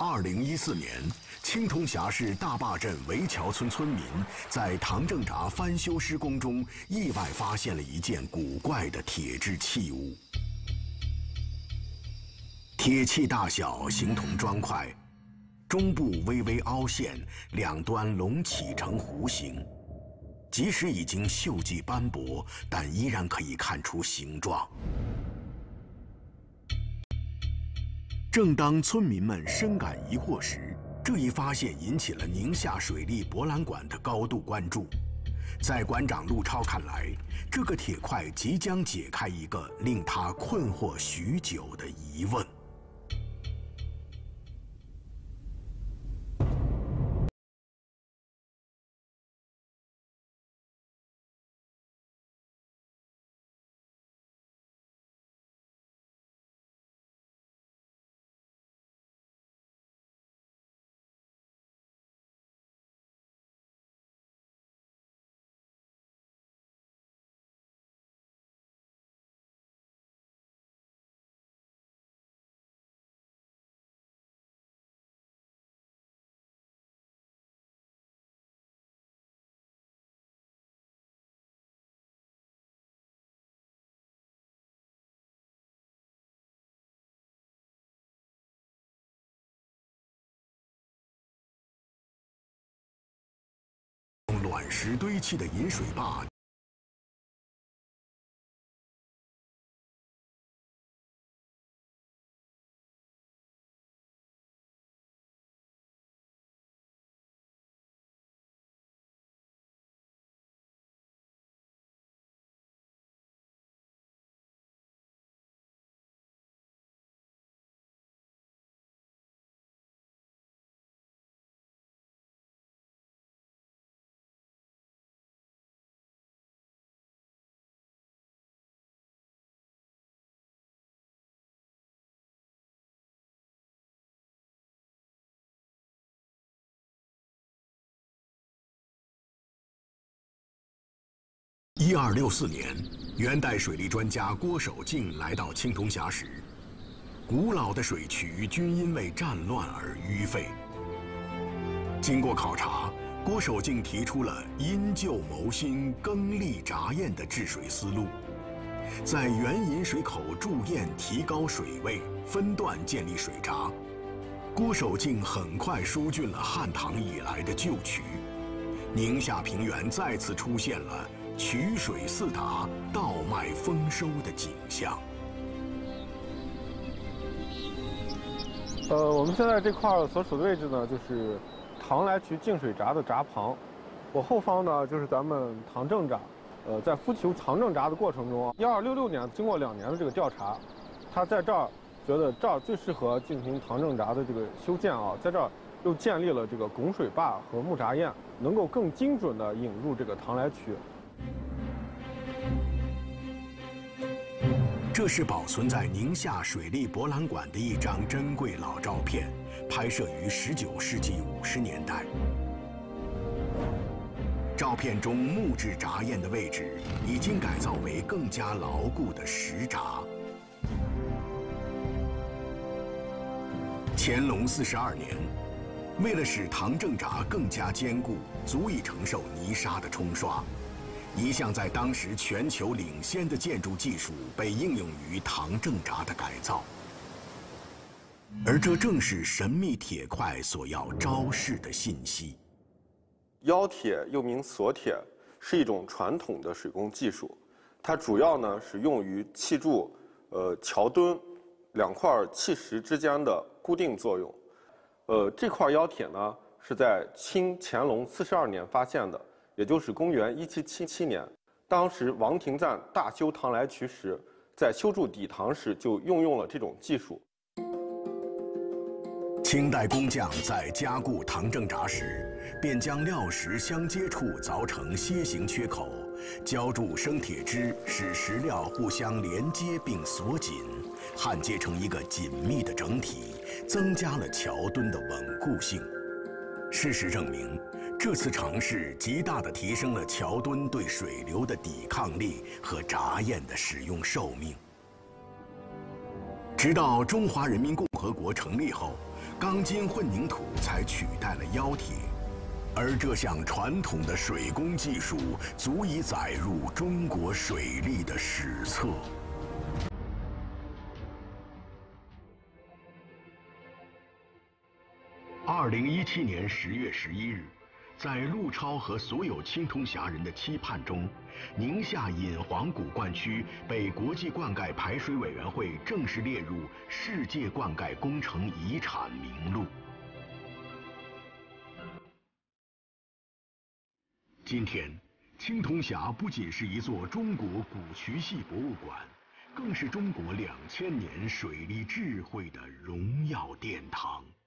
2014年，青铜峡市大坝镇围桥村村民在唐正闸翻修施工中，意外发现了一件古怪的铁制器物。铁器大小形同砖块，中部微微凹陷，两端隆起成弧形。即使已经锈迹斑驳，但依然可以看出形状。正当村民们深感疑惑时，这一发现引起了宁夏水利博览馆的高度关注。在馆长陆超看来，这个铁块即将解开一个令他困惑许久的疑问。卵石堆砌的引水坝。1264年，元代水利专家郭守敬来到青铜峡时，古老的水渠均因为战乱而淤废。经过考察，郭守敬提出了因旧谋新、更立闸堰的治水思路，在原引水口筑堰，提高水位，分段建立水闸。郭守敬很快疏浚了汉唐以来的旧渠，宁夏平原再次出现了渠水四达、稻麦丰收的景象。 我们现在这块所处的位置呢，就是唐来渠净水闸的闸旁。我后方呢，就是咱们唐正闸。在复修唐正闸的过程中，1266年经过2年的这个调查，他在这儿觉得这儿最适合进行唐正闸的这个修建啊，在这儿又建立了这个拱水坝和木闸堰，能够更精准地引入这个唐来渠。 这是保存在宁夏水利博览馆的一张珍贵老照片，拍摄于19世纪50年代。照片中木质闸堰的位置已经改造为更加牢固的石闸。乾隆42年，为了使唐正闸更加坚固，足以承受泥沙的冲刷，一项在当时全球领先的建筑技术被应用于唐正闸的改造，而这正是神秘铁块所要昭示的信息。 腰铁又名锁铁，是一种传统的水工技术，它主要呢是用于砌筑桥墩两块砌石之间的固定作用。这块腰铁呢是在清乾隆42年发现的。也就是公元1777年，当时王廷赞大修唐来渠时，在修筑底塘时就用了这种技术。 清代工匠在加固唐正闸时，便将料石相接处凿成楔形缺口，浇筑生铁汁，使石料互相连接并锁紧，焊接成一个紧密的整体，增加了桥墩的稳固性。事实证明，这次尝试极大地提升了桥墩对水流的抵抗力和闸堰的使用寿命。直到中华人民共和国成立后， 钢筋混凝土才取代了腰铁，而这项传统的水工技术足以载入中国水利的史册。2017年10月11日，在陆超和所有青铜峡人的期盼中，宁夏引黄古灌区被国际灌溉排水委员会正式列入世界灌溉工程遗产名录。今天，青铜峡不仅是一座中国古渠系博物馆，更是中国2000年水利智慧的荣耀殿堂。